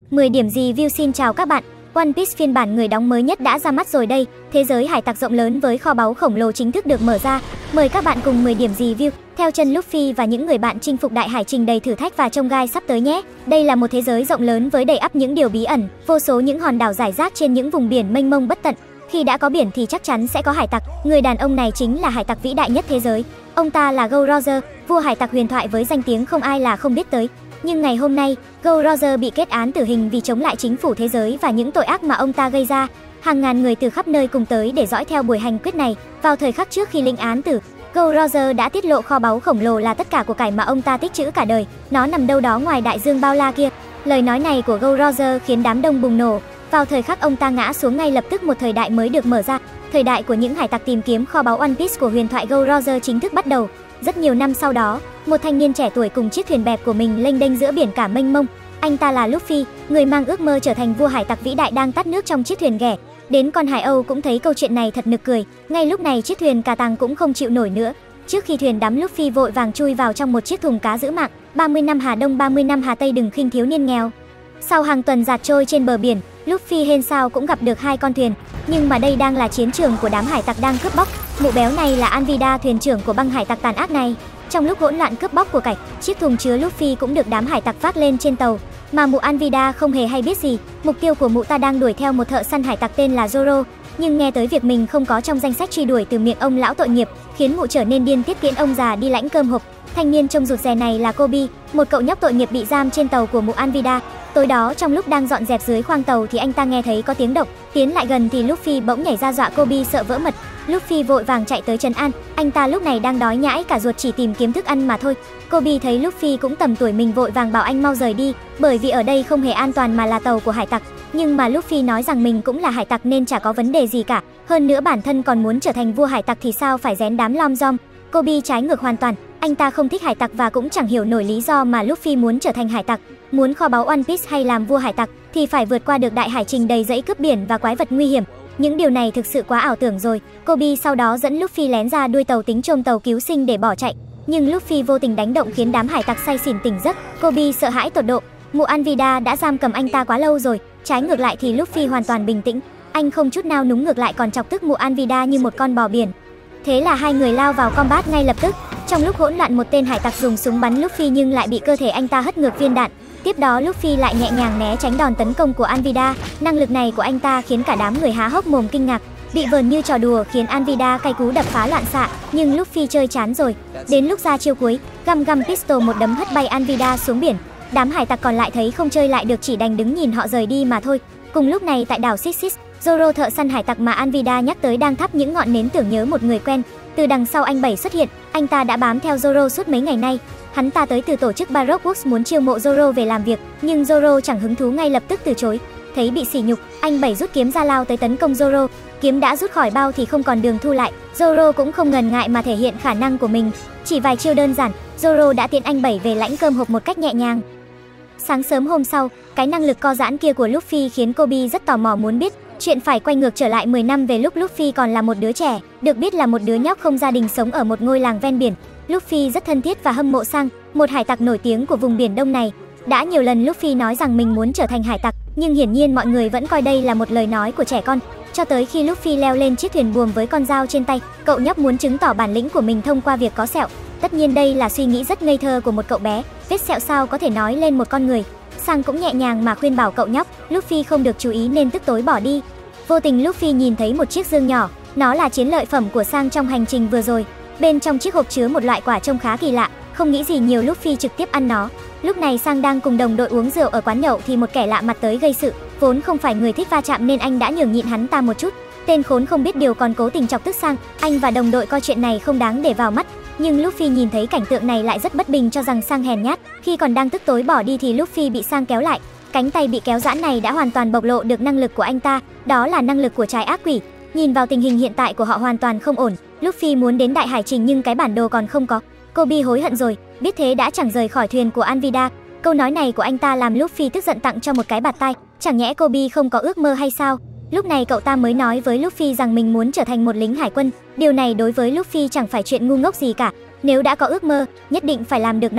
10 điểm review. Xin chào các bạn. One Piece phiên bản người đóng mới nhất đã ra mắt rồi đây. Thế giới hải tặc rộng lớn với kho báu khổng lồ chính thức được mở ra. Mời các bạn cùng 10 điểm review theo chân Luffy và những người bạn chinh phục đại hải trình đầy thử thách và chông gai sắp tới nhé. Đây là một thế giới rộng lớn với đầy ắp những điều bí ẩn, vô số những hòn đảo rải rác trên những vùng biển mênh mông bất tận. Khi đã có biển thì chắc chắn sẽ có hải tặc. Người đàn ông này chính là hải tặc vĩ đại nhất thế giới. Ông ta là Gold Roger, vua hải tặc huyền thoại với danh tiếng không ai là không biết tới. Nhưng ngày hôm nay, Gold Roger bị kết án tử hình vì chống lại chính phủ thế giới và những tội ác mà ông ta gây ra. Hàng ngàn người từ khắp nơi cùng tới để dõi theo buổi hành quyết này. Vào thời khắc trước khi lĩnh án tử, Gold Roger đã tiết lộ kho báu khổng lồ là tất cả của cải mà ông ta tích trữ cả đời. Nó nằm đâu đó ngoài đại dương bao la kia. Lời nói này của Gold Roger khiến đám đông bùng nổ. Vào thời khắc ông ta ngã xuống, ngay lập tức một thời đại mới được mở ra. Thời đại của những hải tặc tìm kiếm kho báu One Piece của huyền thoại Gold Roger chính thức bắt đầu. Rất nhiều năm sau đó, một thanh niên trẻ tuổi cùng chiếc thuyền bẹp của mình lênh đênh giữa biển cả mênh mông. Anh ta là Luffy, người mang ước mơ trở thành vua hải tặc vĩ đại đang tắt nước trong chiếc thuyền ghẻ. Đến con hải âu cũng thấy câu chuyện này thật nực cười. Ngay lúc này chiếc thuyền cà tàng cũng không chịu nổi nữa. Trước khi thuyền đắm, Luffy vội vàng chui vào trong một chiếc thùng cá giữ mạng. 30 năm Hà Đông 30 năm Hà Tây, đừng khinh thiếu niên nghèo. Sau hàng tuần dạt trôi trên bờ biển, Luffy hên sao cũng gặp được hai con thuyền. Nhưng mà đây đang là chiến trường của đám hải tặc đang cướp bóc. Mụ béo này là Alvida, thuyền trưởng của băng hải tặc tàn ác này. Trong lúc hỗn loạn cướp bóc của cải, chiếc thùng chứa Luffy cũng được đám hải tặc vác lên trên tàu. Mà mụ Alvida không hề hay biết gì, mục tiêu của mụ ta đang đuổi theo một thợ săn hải tặc tên là Zoro. Nhưng nghe tới việc mình không có trong danh sách truy đuổi từ miệng ông lão tội nghiệp, khiến mụ trở nên điên tiết, tiễn ông già đi lãnh cơm hộp. Thanh niên trông rụt rè này là Kobe, một cậu nhóc tội nghiệp bị giam trên tàu của mụ Alvida. Tối đó, trong lúc đang dọn dẹp dưới khoang tàu thì anh ta nghe thấy có tiếng động. Tiến lại gần thì Luffy bỗng nhảy ra dọa Kobe sợ vỡ mật. Luffy vội vàng chạy tới trấn an. Anh ta lúc này đang đói nhãi cả ruột, chỉ tìm kiếm thức ăn mà thôi. Kobe thấy Luffy cũng tầm tuổi mình vội vàng bảo anh mau rời đi, bởi vì ở đây không hề an toàn mà là tàu của hải tặc. Nhưng mà Luffy nói rằng mình cũng là hải tặc nên chả có vấn đề gì cả. Hơn nữa bản thân còn muốn trở thành vua hải tặc thì sao phải rén đám lom rom. Kobe trái ngược hoàn toàn. Anh ta không thích hải tặc và cũng chẳng hiểu nổi lý do mà Luffy muốn trở thành hải tặc. Muốn kho báu One Piece hay làm vua hải tặc thì phải vượt qua được đại hải trình đầy rẫy cướp biển và quái vật nguy hiểm. Những điều này thực sự quá ảo tưởng rồi. Kobe sau đó dẫn Luffy lén ra đuôi tàu tính trôm tàu cứu sinh để bỏ chạy. Nhưng Luffy vô tình đánh động khiến đám hải tặc say xỉn tỉnh giấc. Kobe sợ hãi tột độ. Mụ Alvida đã giam cầm anh ta quá lâu rồi. Trái ngược lại thì Luffy hoàn toàn bình tĩnh. Anh không chút nào núng, ngược lại còn chọc tức mụ Alvida như một con bò biển. Thế là hai người lao vào combat ngay lập tức. Trong lúc hỗn loạn, một tên hải tặc dùng súng bắn Luffy nhưng lại bị cơ thể anh ta hất ngược viên đạn. Tiếp đó Luffy lại nhẹ nhàng né tránh đòn tấn công của Alvida. Năng lực này của anh ta khiến cả đám người há hốc mồm kinh ngạc. Bị vờn như trò đùa khiến Alvida cay cú đập phá loạn xạ, nhưng Luffy chơi chán rồi. Đến lúc ra chiêu cuối, Gum Pistol một đấm hất bay Alvida xuống biển. Đám hải tặc còn lại thấy không chơi lại được, chỉ đành đứng nhìn họ rời đi mà thôi. Cùng lúc này tại đảo Sixis, Zoro, thợ săn hải tặc mà Alvida nhắc tới, đang thắp những ngọn nến tưởng nhớ một người quen. Từ đằng sau anh Bảy xuất hiện. Anh ta đã bám theo Zoro suốt mấy ngày nay. Hắn ta tới từ tổ chức Baroque Works muốn chiêu mộ Zoro về làm việc, nhưng Zoro chẳng hứng thú, ngay lập tức từ chối. Thấy bị sỉ nhục, anh Bảy rút kiếm ra lao tới tấn công Zoro. Kiếm đã rút khỏi bao thì không còn đường thu lại. Zoro cũng không ngần ngại mà thể hiện khả năng của mình. Chỉ vài chiêu đơn giản, Zoro đã tiễn anh Bảy về lãnh cơm hộp một cách nhẹ nhàng. Sáng sớm hôm sau, cái năng lực co giãn kia của Luffy khiến Kobe rất tò mò muốn biết. Chuyện phải quay ngược trở lại 10 năm về lúc Luffy còn là một đứa trẻ, được biết là một đứa nhóc không gia đình sống ở một ngôi làng ven biển. Luffy rất thân thiết và hâm mộ Sang, một hải tặc nổi tiếng của vùng biển Đông này. Đã nhiều lần Luffy nói rằng mình muốn trở thành hải tặc, nhưng hiển nhiên mọi người vẫn coi đây là một lời nói của trẻ con. Cho tới khi Luffy leo lên chiếc thuyền buồm với con dao trên tay, cậu nhóc muốn chứng tỏ bản lĩnh của mình thông qua việc có sẹo. Tất nhiên đây là suy nghĩ rất ngây thơ của một cậu bé, vết sẹo sao có thể nói lên một con người. Sang cũng nhẹ nhàng mà khuyên bảo cậu nhóc, Luffy không được chú ý nên tức tối bỏ đi. Vô tình Luffy nhìn thấy một chiếc dương nhỏ, nó là chiến lợi phẩm của Sang trong hành trình vừa rồi. Bên trong chiếc hộp chứa một loại quả trông khá kỳ lạ, không nghĩ gì nhiều Luffy trực tiếp ăn nó. Lúc này Sang đang cùng đồng đội uống rượu ở quán nhậu thì một kẻ lạ mặt tới gây sự, vốn không phải người thích va chạm nên anh đã nhường nhịn hắn ta một chút. Tên khốn không biết điều còn cố tình chọc tức Sang, anh và đồng đội coi chuyện này không đáng để vào mắt. Nhưng Luffy nhìn thấy cảnh tượng này lại rất bất bình, cho rằng Sang hèn nhát. Khi còn đang tức tối bỏ đi thì Luffy bị Sang kéo lại. Cánh tay bị kéo giãn này đã hoàn toàn bộc lộ được năng lực của anh ta, đó là năng lực của trái ác quỷ. Nhìn vào tình hình hiện tại của họ hoàn toàn không ổn, Luffy muốn đến đại hải trình nhưng cái bản đồ còn không có. Kobe hối hận rồi, biết thế đã chẳng rời khỏi thuyền của Alvida. Câu nói này của anh ta làm Luffy tức giận, tặng cho một cái bạt tai. Chẳng nhẽ Kobe không có ước mơ hay sao? Lúc này cậu ta mới nói với Luffy rằng mình muốn trở thành một lính hải quân. Điều này đối với Luffy chẳng phải chuyện ngu ngốc gì cả. Nếu đã có ước mơ, nhất định phải làm được nó.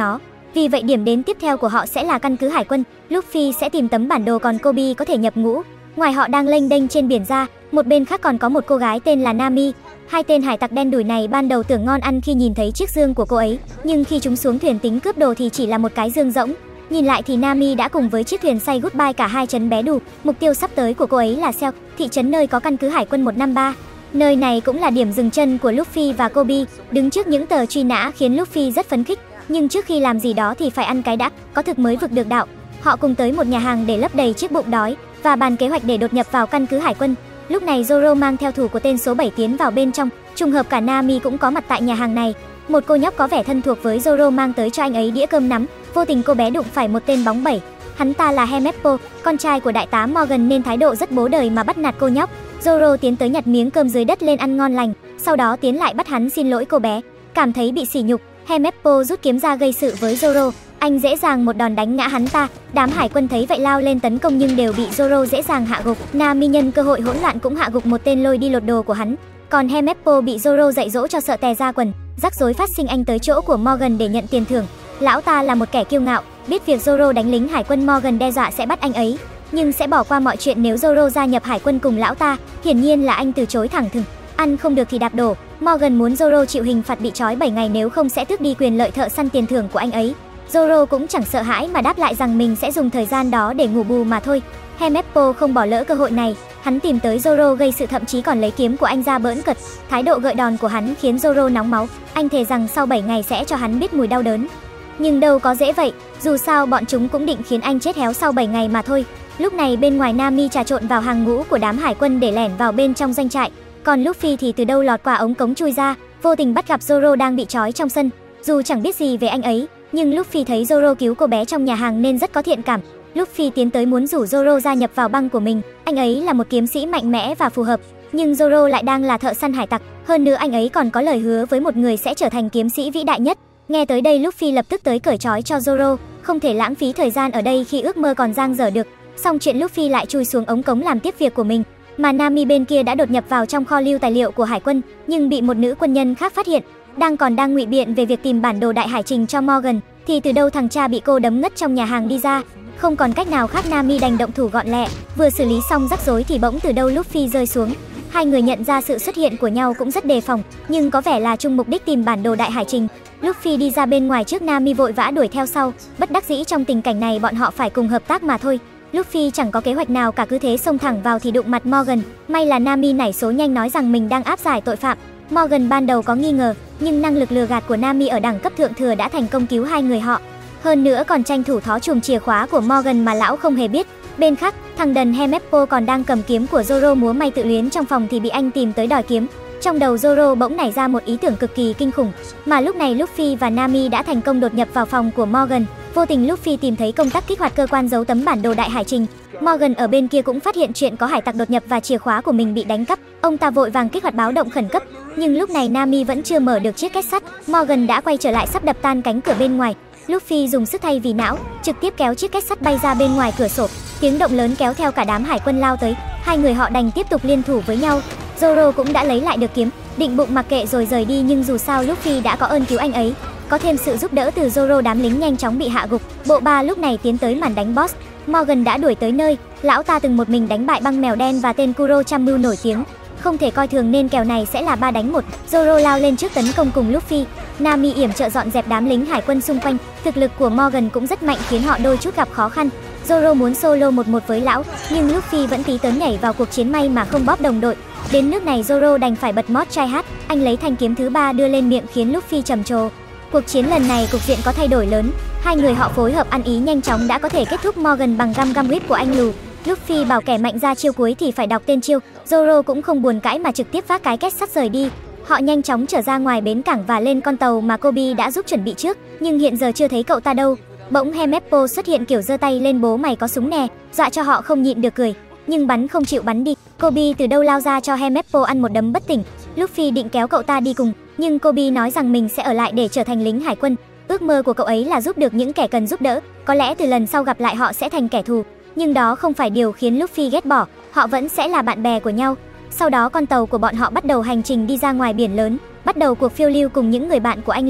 Vì vậy điểm đến tiếp theo của họ sẽ là căn cứ hải quân. Luffy sẽ tìm tấm bản đồ, còn Kobe có thể nhập ngũ. Ngoài họ đang lênh đênh trên biển ra, một bên khác còn có một cô gái tên là Nami. Hai tên hải tặc đen đủi này ban đầu tưởng ngon ăn khi nhìn thấy chiếc dương của cô ấy, nhưng khi chúng xuống thuyền tính cướp đồ thì chỉ là một cái dương rỗng. Nhìn lại thì Nami đã cùng với chiếc thuyền say goodbye cả hai trấn bé đủ. Mục tiêu sắp tới của cô ấy là Sel, thị trấn nơi có căn cứ hải quân 153. Nơi này cũng là điểm dừng chân của Luffy và Kobe. Đứng trước những tờ truy nã khiến Luffy rất phấn khích, nhưng trước khi làm gì đó thì phải ăn cái đã, có thực mới vực được đạo. Họ cùng tới một nhà hàng để lấp đầy chiếc bụng đói và bàn kế hoạch để đột nhập vào căn cứ hải quân. Lúc này Zoro mang theo thủ của tên số 7 tiến vào bên trong, trùng hợp cả Nami cũng có mặt tại nhà hàng này. Một cô nhóc có vẻ thân thuộc với Zoro mang tới cho anh ấy đĩa cơm nắm, vô tình cô bé đụng phải một tên bóng bẩy. Hắn ta là Hemeppo, con trai của đại tá Morgan nên thái độ rất bố đời mà bắt nạt cô nhóc. Zoro tiến tới nhặt miếng cơm dưới đất lên ăn ngon lành, sau đó tiến lại bắt hắn xin lỗi cô bé. Cảm thấy bị sỉ nhục, Hemeppo rút kiếm ra gây sự với Zoro. Anh dễ dàng một đòn đánh ngã hắn ta. Đám hải quân thấy vậy lao lên tấn công nhưng đều bị Zoro dễ dàng hạ gục. Nami nhân cơ hội hỗn loạn cũng hạ gục một tên lôi đi lột đồ của hắn. Còn Hemeppo bị Zoro dạy dỗ cho sợ tè ra quần. Rắc rối phát sinh, anh tới chỗ của Morgan để nhận tiền thưởng. Lão ta là một kẻ kiêu ngạo, biết việc Zoro đánh lính hải quân, Morgan đe dọa sẽ bắt anh ấy, nhưng sẽ bỏ qua mọi chuyện nếu Zoro gia nhập hải quân cùng lão ta. Hiển nhiên là anh từ chối thẳng thừng. Ăn không được thì đạp đổ. Morgan muốn Zoro chịu hình phạt bị trói 7 ngày, nếu không sẽ tước đi quyền lợi thợ săn tiền thưởng của anh ấy. Zoro cũng chẳng sợ hãi mà đáp lại rằng mình sẽ dùng thời gian đó để ngủ bù mà thôi. Hemeppo không bỏ lỡ cơ hội này, hắn tìm tới Zoro gây sự, thậm chí còn lấy kiếm của anh ra bỡn cợt. Thái độ gợi đòn của hắn khiến Zoro nóng máu, anh thề rằng sau 7 ngày sẽ cho hắn biết mùi đau đớn. Nhưng đâu có dễ vậy, dù sao bọn chúng cũng định khiến anh chết héo sau 7 ngày mà thôi. Lúc này bên ngoài Nami trà trộn vào hàng ngũ của đám hải quân để lẻn vào bên trong doanh trại, còn Luffy thì từ đâu lọt qua ống cống chui ra, vô tình bắt gặp Zoro đang bị trói trong sân. Dù chẳng biết gì về anh ấy, nhưng Luffy thấy Zoro cứu cô bé trong nhà hàng nên rất có thiện cảm. Luffy tiến tới muốn rủ Zoro gia nhập vào băng của mình. Anh ấy là một kiếm sĩ mạnh mẽ và phù hợp, nhưng Zoro lại đang là thợ săn hải tặc. Hơn nữa anh ấy còn có lời hứa với một người sẽ trở thành kiếm sĩ vĩ đại nhất. Nghe tới đây Luffy lập tức tới cởi trói cho Zoro, không thể lãng phí thời gian ở đây khi ước mơ còn dang dở được. Xong chuyện Luffy lại chui xuống ống cống làm tiếp việc của mình, mà Nami bên kia đã đột nhập vào trong kho lưu tài liệu của hải quân, nhưng bị một nữ quân nhân khác phát hiện. Đang ngụy biện về việc tìm bản đồ đại hải trình cho Morgan, thì từ đâu thằng cha bị cô đấm ngất trong nhà hàng đi ra. Không còn cách nào khác, Nami đành động thủ gọn lẹ. Vừa xử lý xong rắc rối thì bỗng từ đâu Luffy rơi xuống. Hai người nhận ra sự xuất hiện của nhau cũng rất đề phòng, nhưng có vẻ là chung mục đích tìm bản đồ đại hải trình. Luffy đi ra bên ngoài trước, Nami vội vã đuổi theo sau. Bất đắc dĩ trong tình cảnh này bọn họ phải cùng hợp tác mà thôi. Luffy chẳng có kế hoạch nào cả, cứ thế xông thẳng vào thì đụng mặt Morgan. May là Nami nảy số nhanh nói rằng mình đang áp giải tội phạm. Morgan ban đầu có nghi ngờ, nhưng năng lực lừa gạt của Nami ở đẳng cấp thượng thừa đã thành công cứu hai người họ. Hơn nữa còn tranh thủ thó chùm chìa khóa của Morgan mà lão không hề biết. Bên khác, thằng đần Hemeppo còn đang cầm kiếm của Zoro múa may tự luyến trong phòng thì bị anh tìm tới đòi kiếm. Trong đầu Zoro bỗng nảy ra một ý tưởng cực kỳ kinh khủng, mà lúc này Luffy và Nami đã thành công đột nhập vào phòng của Morgan. Vô tình Luffy tìm thấy công tắc kích hoạt cơ quan giấu tấm bản đồ đại hải trình. Morgan ở bên kia cũng phát hiện chuyện có hải tặc đột nhập và chìa khóa của mình bị đánh cắp. Ông ta vội vàng kích hoạt báo động khẩn cấp, nhưng lúc này Nami vẫn chưa mở được chiếc két sắt. Morgan đã quay trở lại sắp đập tan cánh cửa bên ngoài. Luffy dùng sức thay vì não, trực tiếp kéo chiếc két sắt bay ra bên ngoài cửa sổ. Tiếng động lớn kéo theo cả đám hải quân lao tới, hai người họ đành tiếp tục liên thủ với nhau. Zoro cũng đã lấy lại được kiếm, định bụng mặc kệ rồi rời đi, nhưng dù sao Luffy đã có ơn cứu anh ấy. Có thêm sự giúp đỡ từ Zoro, đám lính nhanh chóng bị hạ gục. Bộ ba lúc này tiến tới màn đánh boss. Morgan đã đuổi tới nơi, lão ta từng một mình đánh bại băng mèo đen và tên Kuro Chammu nổi tiếng. Không thể coi thường nên kèo này sẽ là 3 đánh 1. Zoro lao lên trước tấn công cùng Luffy. Nami yểm trợ dọn dẹp đám lính hải quân xung quanh. Thực lực của Morgan cũng rất mạnh khiến họ đôi chút gặp khó khăn. Zoro muốn solo 1-1 với lão, nhưng Luffy vẫn tí tớn nhảy vào cuộc chiến, may mà không bóp đồng đội. Đến nước này Zoro đành phải bật mod try hard. Anh lấy thanh kiếm thứ 3 đưa lên miệng khiến Luffy trầm trồ. Cuộc chiến lần này cục diện có thay đổi lớn. Hai người họ phối hợp ăn ý nhanh chóng đã có thể kết thúc Morgan bằng găm găm whip của anh lù. Luffy bảo kẻ mạnh ra chiêu cuối thì phải đọc tên chiêu. Zoro cũng không buồn cãi mà trực tiếp vác cái két sắt rời đi. Họ nhanh chóng trở ra ngoài bến cảng và lên con tàu mà Kobe đã giúp chuẩn bị trước, nhưng hiện giờ chưa thấy cậu ta đâu. Bỗng Hemeppo xuất hiện kiểu giơ tay lên, bố mày có súng nè, dọa cho họ không nhịn được cười, nhưng bắn không chịu bắn đi. Kobe từ đâu lao ra cho Hemeppo ăn một đấm bất tỉnh. Luffy định kéo cậu ta đi cùng, nhưng Kobe nói rằng mình sẽ ở lại để trở thành lính hải quân. Ước mơ của cậu ấy là giúp được những kẻ cần giúp đỡ, có lẽ từ lần sau gặp lại họ sẽ thành kẻ thù. Nhưng đó không phải điều khiến Luffy ghét bỏ, họ vẫn sẽ là bạn bè của nhau. Sau đó con tàu của bọn họ bắt đầu hành trình đi ra ngoài biển lớn, bắt đầu cuộc phiêu lưu cùng những người bạn của anh lù.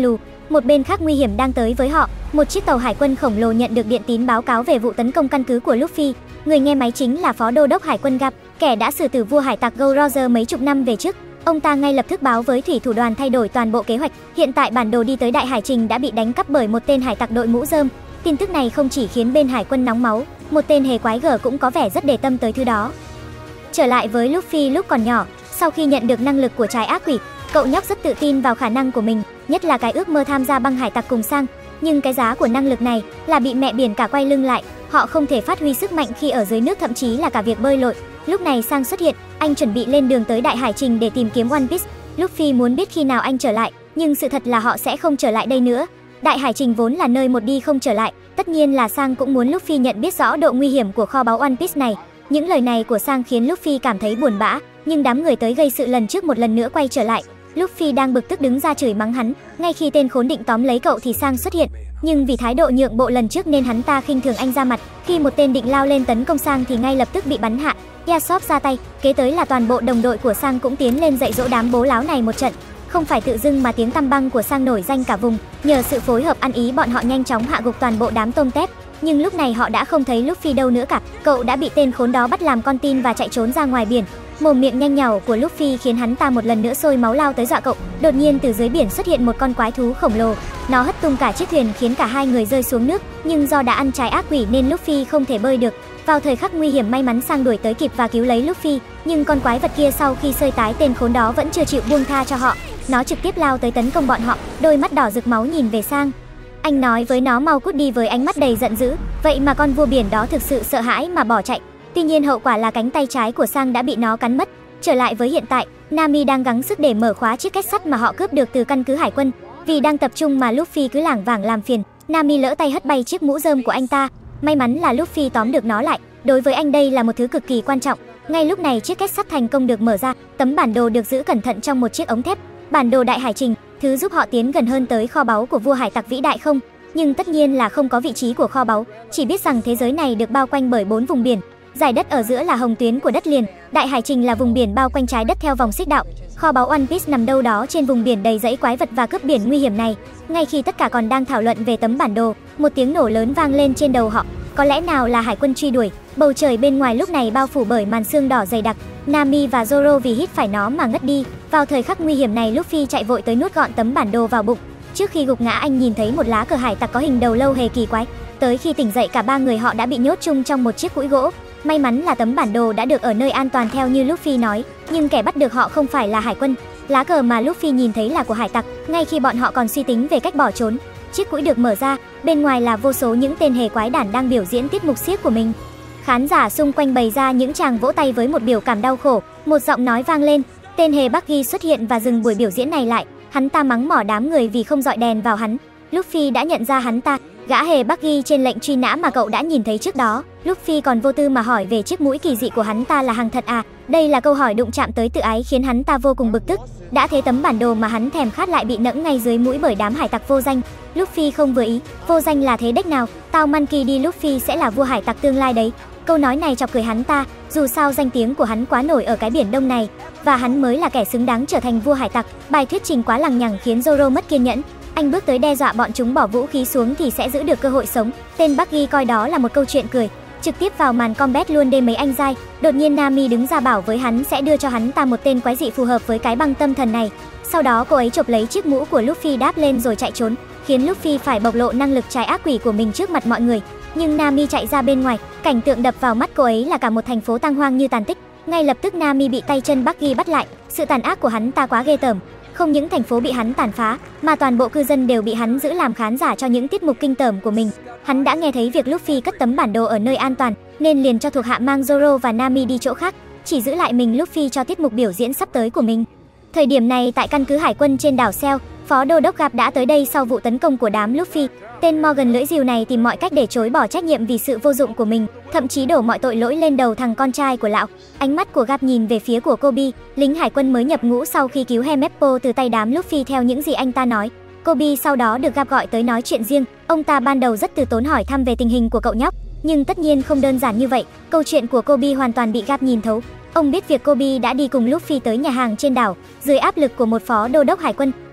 Một bên khác nguy hiểm đang tới với họ, một chiếc tàu hải quân khổng lồ nhận được điện tín báo cáo về vụ tấn công căn cứ của Luffy. Người nghe máy chính là Phó Đô đốc Hải quân Garp, kẻ đã xử tử vua hải tặc Gold Roger mấy chục năm về trước. Ông ta ngay lập tức báo với thủy thủ đoàn thay đổi toàn bộ kế hoạch. Hiện tại bản đồ đi tới Đại Hải Trình đã bị đánh cắp bởi một tên hải tặc đội mũ rơm. Tin tức này không chỉ khiến bên hải quân nóng máu, một tên hề quái gở cũng có vẻ rất để tâm tới thứ đó. Trở lại với Luffy lúc còn nhỏ, sau khi nhận được năng lực của trái ác quỷ, cậu nhóc rất tự tin vào khả năng của mình, nhất là cái ước mơ tham gia băng hải tặc cùng Sang. Nhưng cái giá của năng lực này là bị mẹ biển cả quay lưng lại, họ không thể phát huy sức mạnh khi ở dưới nước, thậm chí là cả việc bơi lội. Lúc này Sang xuất hiện, anh chuẩn bị lên đường tới Đại Hải Trình để tìm kiếm One Piece. Luffy muốn biết khi nào anh trở lại, nhưng sự thật là họ sẽ không trở lại đây nữa. Đại Hải Trình vốn là nơi một đi không trở lại, tất nhiên là Sang cũng muốn Luffy nhận biết rõ độ nguy hiểm của kho báu One Piece này. Những lời này của Sang khiến Luffy cảm thấy buồn bã, nhưng đám người tới gây sự lần trước một lần nữa quay trở lại. Luffy đang bực tức đứng ra chửi mắng hắn, ngay khi tên khốn định tóm lấy cậu thì Sang xuất hiện. Nhưng vì thái độ nhượng bộ lần trước nên hắn ta khinh thường anh ra mặt. Khi một tên định lao lên tấn công Sang thì ngay lập tức bị bắn hạ. Yasop ra tay, kế tới là toàn bộ đồng đội của Sang cũng tiến lên dạy dỗ đám bố láo này một trận. Không phải tự dưng mà tiếng tăm băng của Sang nổi danh cả vùng, nhờ sự phối hợp ăn ý bọn họ nhanh chóng hạ gục toàn bộ đám tôm tép. Nhưng lúc này họ đã không thấy Luffy đâu nữa cả, cậu đã bị tên khốn đó bắt làm con tin và chạy trốn ra ngoài biển. Mồm miệng nhanh nhảu của Luffy khiến hắn ta một lần nữa sôi máu lao tới dọa cậu. Đột nhiên từ dưới biển xuất hiện một con quái thú khổng lồ, nó hất tung cả chiếc thuyền khiến cả hai người rơi xuống nước, nhưng do đã ăn trái ác quỷ nên Luffy không thể bơi được. Vào thời khắc nguy hiểm may mắn Sang đuổi tới kịp và cứu lấy Luffy, nhưng con quái vật kia sau khi sơi tái tên khốn đó vẫn chưa chịu buông tha cho họ. Nó trực tiếp lao tới tấn công bọn họ, đôi mắt đỏ rực máu nhìn về Sang. Anh nói với nó mau cút đi với ánh mắt đầy giận dữ, vậy mà con vua biển đó thực sự sợ hãi mà bỏ chạy. Tuy nhiên hậu quả là cánh tay trái của Sang đã bị nó cắn mất. Trở lại với hiện tại, Nami đang gắng sức để mở khóa chiếc két sắt mà họ cướp được từ căn cứ hải quân. Vì đang tập trung mà Luffy cứ lảng vảng làm phiền, Nami lỡ tay hất bay chiếc mũ rơm của anh ta. May mắn là Luffy tóm được nó lại, đối với anh đây là một thứ cực kỳ quan trọng. Ngay lúc này chiếc két sắt thành công được mở ra, tấm bản đồ được giữ cẩn thận trong một chiếc ống thép. Bản đồ Đại Hải Trình, thứ giúp họ tiến gần hơn tới kho báu của vua hải tặc vĩ đại không? Nhưng tất nhiên là không có vị trí của kho báu, chỉ biết rằng thế giới này được bao quanh bởi 4 vùng biển. Giải đất ở giữa là hồng tuyến của đất liền, Đại Hải Trình là vùng biển bao quanh trái đất theo vòng xích đạo. Kho báu One Piece nằm đâu đó trên vùng biển đầy rẫy quái vật và cướp biển nguy hiểm này. Ngay khi tất cả còn đang thảo luận về tấm bản đồ, một tiếng nổ lớn vang lên trên đầu họ. Có lẽ nào là hải quân truy đuổi. Bầu trời bên ngoài lúc này bao phủ bởi màn sương đỏ dày đặc. Nami và Zoro vì hít phải nó mà ngất đi. Vào thời khắc nguy hiểm này, Luffy chạy vội tới nuốt gọn tấm bản đồ vào bụng. Trước khi gục ngã, anh nhìn thấy một lá cờ hải tặc có hình đầu lâu hề kỳ quái. Tới khi tỉnh dậy, cả ba người họ đã bị nhốt chung trong một chiếc cũi gỗ. May mắn là tấm bản đồ đã được ở nơi an toàn theo như Luffy nói, nhưng kẻ bắt được họ không phải là hải quân. Lá cờ mà Luffy nhìn thấy là của hải tặc. Ngay khi bọn họ còn suy tính về cách bỏ trốn, chiếc cũi được mở ra, bên ngoài là vô số những tên hề quái đản đang biểu diễn tiết mục xiếc của mình. Khán giả xung quanh bày ra những tràng vỗ tay với một biểu cảm đau khổ. Một giọng nói vang lên, tên hề Buggy xuất hiện và dừng buổi biểu diễn này lại. Hắn ta mắng mỏ đám người vì không dọi đèn vào hắn. Luffy đã nhận ra hắn ta, gã hề Buggy trên lệnh truy nã mà cậu đã nhìn thấy trước đó. Luffy còn vô tư mà hỏi về chiếc mũi kỳ dị của hắn ta là hàng thật à? Đây là câu hỏi đụng chạm tới tự ái khiến hắn ta vô cùng bực tức. Đã thế tấm bản đồ mà hắn thèm khát lại bị nẫng ngay dưới mũi bởi đám hải tặc vô danh. Luffy không vừa ý, vô danh là thế đếch nào, tao Monkey D. Luffy sẽ là vua hải tặc tương lai đấy. Câu nói này chọc cười hắn ta, dù sao danh tiếng của hắn quá nổi ở cái biển đông này, và hắn mới là kẻ xứng đáng trở thành vua hải tặc. Bài thuyết trình quá lằng nhằng khiến Zoro mất kiên nhẫn. Anh bước tới đe dọa bọn chúng bỏ vũ khí xuống thì sẽ giữ được cơ hội sống. Tên Buggy coi đó là một câu chuyện cười. Trực tiếp vào màn combat luôn đê mấy anh giai. Đột nhiên Nami đứng ra bảo với hắn sẽ đưa cho hắn ta một tên quái dị phù hợp với cái băng tâm thần này. Sau đó cô ấy chộp lấy chiếc mũ của Luffy đáp lên rồi chạy trốn, khiến Luffy phải bộc lộ năng lực trái ác quỷ của mình trước mặt mọi người. Nhưng Nami chạy ra bên ngoài, cảnh tượng đập vào mắt cô ấy là cả một thành phố tang hoang như tàn tích. Ngay lập tức Nami bị tay chân Buggy bắt lại. Sự tàn ác của hắn ta quá ghê tởm. Không những thành phố bị hắn tàn phá, mà toàn bộ cư dân đều bị hắn giữ làm khán giả cho những tiết mục kinh tởm của mình. Hắn đã nghe thấy việc Luffy cất tấm bản đồ ở nơi an toàn, nên liền cho thuộc hạ mang Zoro và Nami đi chỗ khác, chỉ giữ lại mình Luffy cho tiết mục biểu diễn sắp tới của mình. Thời điểm này tại căn cứ hải quân trên đảo Cell, Phó Đô đốc Garp đã tới đây sau vụ tấn công của đám Luffy. Tên Morgan lưỡi rìu này tìm mọi cách để chối bỏ trách nhiệm vì sự vô dụng của mình, thậm chí đổ mọi tội lỗi lên đầu thằng con trai của lão. Ánh mắt của Garp nhìn về phía của Kobe, lính hải quân mới nhập ngũ sau khi cứu Helmeppo từ tay đám Luffy theo những gì anh ta nói. Kobe sau đó được Garp gọi tới nói chuyện riêng. Ông ta ban đầu rất từ tốn hỏi thăm về tình hình của cậu nhóc, nhưng tất nhiên không đơn giản như vậy. Câu chuyện của Kobe hoàn toàn bị Garp nhìn thấu. Ông biết việc Kobe đã đi cùng Luffy tới nhà hàng trên đảo, dưới áp lực của một phó đô đốc hải quân,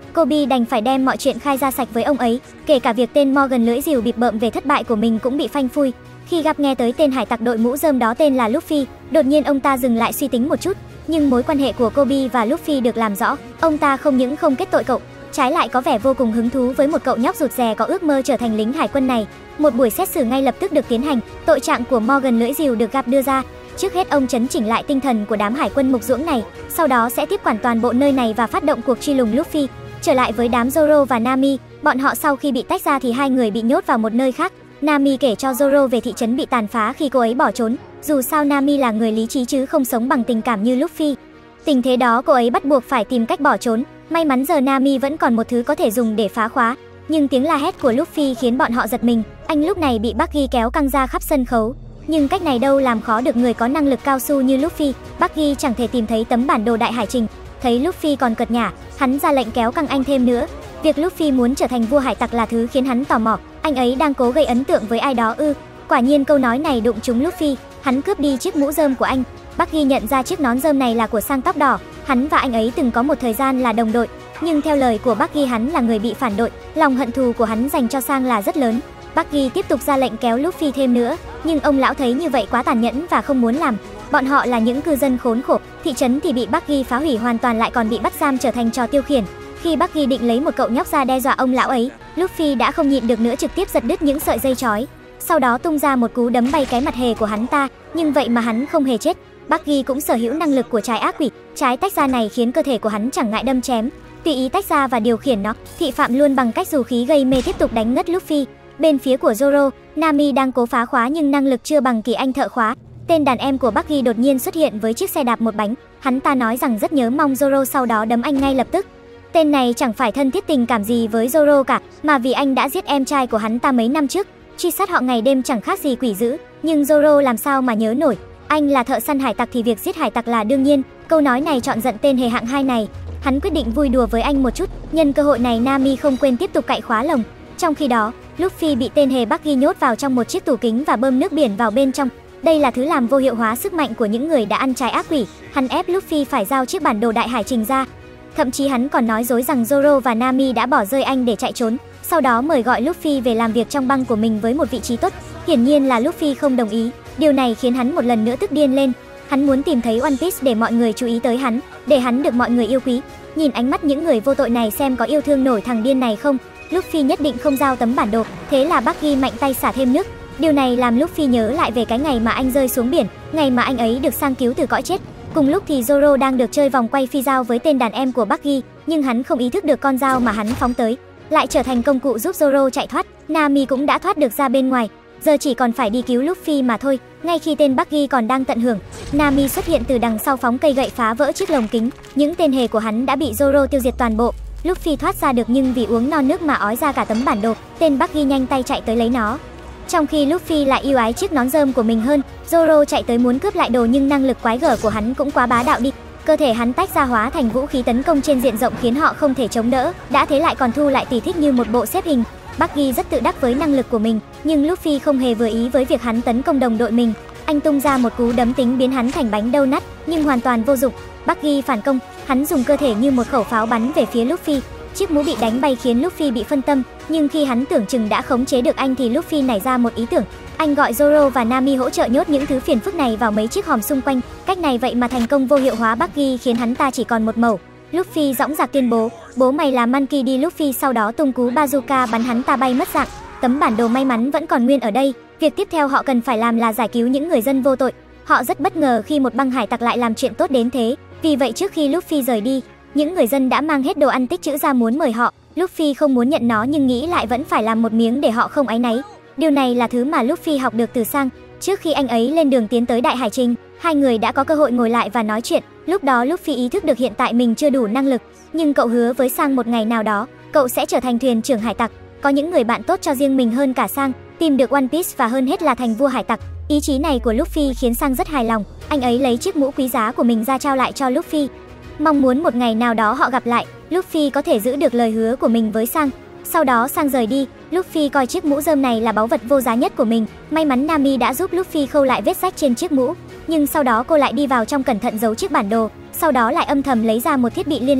Kobe đành phải đem mọi chuyện khai ra sạch với ông ấy, kể cả việc tên Morgan lưỡi rìu bịp bợm về thất bại của mình cũng bị phanh phui. Khi gặp nghe tới tên hải tặc đội mũ rơm đó tên là Luffy, đột nhiên ông ta dừng lại suy tính một chút, nhưng mối quan hệ của Kobe và Luffy được làm rõ, ông ta không những không kết tội cậu, trái lại có vẻ vô cùng hứng thú với một cậu nhóc rụt rè có ước mơ trở thành lính hải quân này. Một buổi xét xử ngay lập tức được tiến hành, tội trạng của Morgan lưỡi rìu được gặp đưa ra. Trước hết ông chấn chỉnh lại tinh thần của đám hải quân mục ruỗng này, sau đó sẽ tiếp quản toàn bộ nơi này và phát động cuộc truy lùng Luffy. Trở lại với đám Zoro và Nami, bọn họ sau khi bị tách ra thì hai người bị nhốt vào một nơi khác. Nami kể cho Zoro về thị trấn bị tàn phá khi cô ấy bỏ trốn. Dù sao Nami là người lý trí chứ không sống bằng tình cảm như Luffy. Tình thế đó cô ấy bắt buộc phải tìm cách bỏ trốn. May mắn giờ Nami vẫn còn một thứ có thể dùng để phá khóa. Nhưng tiếng la hét của Luffy khiến bọn họ giật mình. Anh lúc này bị Buggy kéo căng ra khắp sân khấu. Nhưng cách này đâu làm khó được người có năng lực cao su như Luffy. Buggy chẳng thể tìm thấy tấm bản đồ đại hải trình. Thấy Luffy còn cợt nhả, hắn ra lệnh kéo căng anh thêm nữa. Việc Luffy muốn trở thành vua hải tặc là thứ khiến hắn tò mò. Anh ấy đang cố gây ấn tượng với ai đó ư? Quả nhiên câu nói này đụng trúng Luffy. Hắn cướp đi chiếc mũ rơm của anh. Buggy nhận ra chiếc nón rơm này là của Sang tóc đỏ. Hắn và anh ấy từng có một thời gian là đồng đội. Nhưng theo lời của Buggy, hắn là người bị phản đội. Lòng hận thù của hắn dành cho Sang là rất lớn. Buggy tiếp tục ra lệnh kéo Luffy thêm nữa, nhưng ông lão thấy như vậy quá tàn nhẫn và không muốn làm. Bọn họ là những cư dân khốn khổ, thị trấn thì bị Buggy phá hủy hoàn toàn lại còn bị bắt giam trở thành trò tiêu khiển. Khi Buggy định lấy một cậu nhóc ra đe dọa ông lão ấy, Luffy đã không nhịn được nữa trực tiếp giật đứt những sợi dây trói. Sau đó tung ra một cú đấm bay cái mặt hề của hắn ta, nhưng vậy mà hắn không hề chết. Buggy cũng sở hữu năng lực của trái ác quỷ, trái tách ra này khiến cơ thể của hắn chẳng ngại đâm chém, tùy ý tách ra và điều khiển nó, thị phạm luôn bằng cách dù khí gây mê tiếp tục đánh ngất Luffy. Bên phía của Zoro, Nami đang cố phá khóa nhưng năng lực chưa bằng Kỳ Anh thợ khóa. Tên đàn em của Buggy đột nhiên xuất hiện với chiếc xe đạp một bánh, hắn ta nói rằng rất nhớ mong Zoro, sau đó đấm anh ngay lập tức. Tên này chẳng phải thân thiết tình cảm gì với Zoro cả, mà vì anh đã giết em trai của hắn ta mấy năm trước. Truy sát họ ngày đêm chẳng khác gì quỷ dữ, nhưng Zoro làm sao mà nhớ nổi. Anh là thợ săn hải tặc thì việc giết hải tặc là đương nhiên. Câu nói này chọn giận tên hề hạng 2 này. Hắn quyết định vui đùa với anh một chút. Nhân cơ hội này Nami không quên tiếp tục cạy khóa lồng. Trong khi đó, Luffy bị tên hề Buggy nhốt vào trong một chiếc tủ kính và bơm nước biển vào bên trong. Đây là thứ làm vô hiệu hóa sức mạnh của những người đã ăn trái ác quỷ. Hắn ép Luffy phải giao chiếc bản đồ đại hải trình ra. Thậm chí hắn còn nói dối rằng Zoro và Nami đã bỏ rơi anh để chạy trốn. Sau đó mời gọi Luffy về làm việc trong băng của mình với một vị trí tốt. Hiển nhiên là Luffy không đồng ý. Điều này khiến hắn một lần nữa tức điên lên. Hắn muốn tìm thấy One Piece để mọi người chú ý tới hắn, để hắn được mọi người yêu quý. Nhìn ánh mắt những người vô tội này xem có yêu thương nổi thằng điên này không. Luffy nhất định không giao tấm bản đồ, thế là Buggy mạnh tay xả thêm nước. Điều này làm Luffy nhớ lại về cái ngày mà anh rơi xuống biển, ngày mà anh ấy được Sang cứu từ cõi chết. Cùng lúc thì Zoro đang được chơi vòng quay phi dao với tên đàn em của Buggy, nhưng hắn không ý thức được con dao mà hắn phóng tới lại trở thành công cụ giúp Zoro chạy thoát. Nami cũng đã thoát được ra bên ngoài, giờ chỉ còn phải đi cứu Luffy mà thôi. Ngay khi tên Buggy còn đang tận hưởng, Nami xuất hiện từ đằng sau phóng cây gậy phá vỡ chiếc lồng kính. Những tên hề của hắn đã bị Zoro tiêu diệt toàn bộ. Luffy thoát ra được nhưng vì uống non nước mà ói ra cả tấm bản đồ. Tên Buggy nhanh tay chạy tới lấy nó. Trong khi Luffy lại yêu ái chiếc nón rơm của mình hơn, Zoro chạy tới muốn cướp lại đồ nhưng năng lực quái gở của hắn cũng quá bá đạo đi. Cơ thể hắn tách ra hóa thành vũ khí tấn công trên diện rộng khiến họ không thể chống đỡ. Đã thế lại còn thu lại tỉ thích như một bộ xếp hình. Buggy rất tự đắc với năng lực của mình, nhưng Luffy không hề vừa ý với việc hắn tấn công đồng đội mình. Anh tung ra một cú đấm tính biến hắn thành bánh donut, nhưng hoàn toàn vô dụng. Buggy phản công, hắn dùng cơ thể như một khẩu pháo bắn về phía Luffy. Chiếc mũ bị đánh bay khiến Luffy bị phân tâm, nhưng khi hắn tưởng chừng đã khống chế được anh thì Luffy nảy ra một ý tưởng. Anh gọi Zoro và Nami hỗ trợ nhốt những thứ phiền phức này vào mấy chiếc hòm xung quanh. Cách này vậy mà thành công vô hiệu hóa Buggy khiến hắn ta chỉ còn một mẩu. Luffy dõng dạc tuyên bố, bố mày là Monkey D. Luffy sau đó tung cú bazooka bắn hắn ta bay mất dạng. Tấm bản đồ may mắn vẫn còn nguyên ở đây. Việc tiếp theo họ cần phải làm là giải cứu những người dân vô tội. Họ rất bất ngờ khi một băng hải tặc lại làm chuyện tốt đến thế. Vì vậy trước khi Luffy rời đi, những người dân đã mang hết đồ ăn tích trữ ra muốn mời họ. Luffy không muốn nhận nó nhưng nghĩ lại vẫn phải làm một miếng để họ không áy náy. Điều này là thứ mà Luffy học được từ Sang. Trước khi anh ấy lên đường tiến tới đại hải trình, hai người đã có cơ hội ngồi lại và nói chuyện. Lúc đó Luffy ý thức được hiện tại mình chưa đủ năng lực, nhưng cậu hứa với Sang một ngày nào đó, cậu sẽ trở thành thuyền trưởng hải tặc, có những người bạn tốt cho riêng mình hơn cả Sang, tìm được One Piece và hơn hết là thành vua hải tặc. Ý chí này của Luffy khiến Sang rất hài lòng. Anh ấy lấy chiếc mũ quý giá của mình ra trao lại cho Luffy, mong muốn một ngày nào đó họ gặp lại, Luffy có thể giữ được lời hứa của mình với Sang. Sau đó Sang rời đi, Luffy coi chiếc mũ rơm này là báu vật vô giá nhất của mình. May mắn Nami đã giúp Luffy khâu lại vết rách trên chiếc mũ, nhưng sau đó cô lại đi vào trong cẩn thận giấu chiếc bản đồ, sau đó lại âm thầm lấy ra một thiết bị liên lạc.